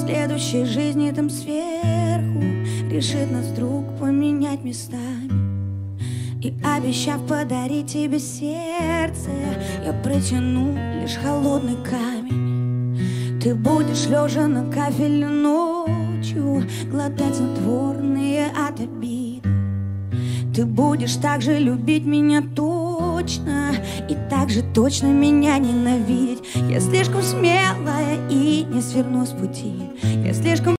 следующей жизни там сверху решит нас вдруг поменять местами. И обещав подарить тебе сердце, я протяну лишь холодный камень. Ты будешь лежа на кафеле ночью глотать снотворные от обид. Ты будешь так же любить меня точно и так же точно меня ненавидеть. Я слишком смелая и не сверну с пути. Я слишком